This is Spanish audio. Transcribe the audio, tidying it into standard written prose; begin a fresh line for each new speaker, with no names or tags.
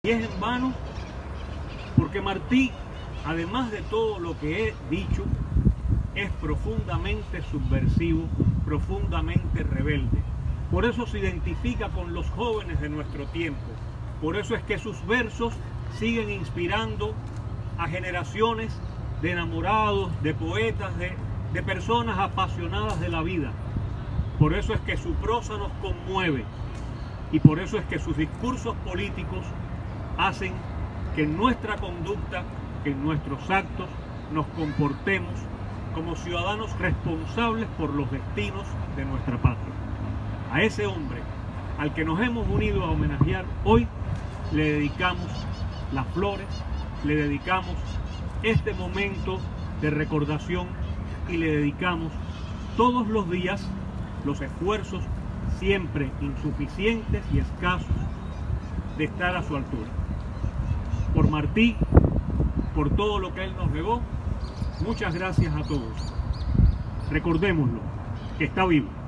Y es en vano porque Martí, además de todo lo que he dicho, es profundamente subversivo, profundamente rebelde. Por eso se identifica con los jóvenes de nuestro tiempo. Por eso es que sus versos siguen inspirando a generaciones de enamorados, de poetas, de personas apasionadas de la vida. Por eso es que su prosa nos conmueve y por eso es que sus discursos políticos hacen que en nuestra conducta, que en nuestros actos nos comportemos como ciudadanos responsables por los destinos de nuestra patria. A ese hombre al que nos hemos unido a homenajear hoy, le dedicamos las flores, le dedicamos este momento de recordación y le dedicamos todos los días los esfuerzos siempre insuficientes y escasos de estar a su altura. Por Martí, por todo lo que él nos legó, muchas gracias a todos. Recordémoslo, que está vivo.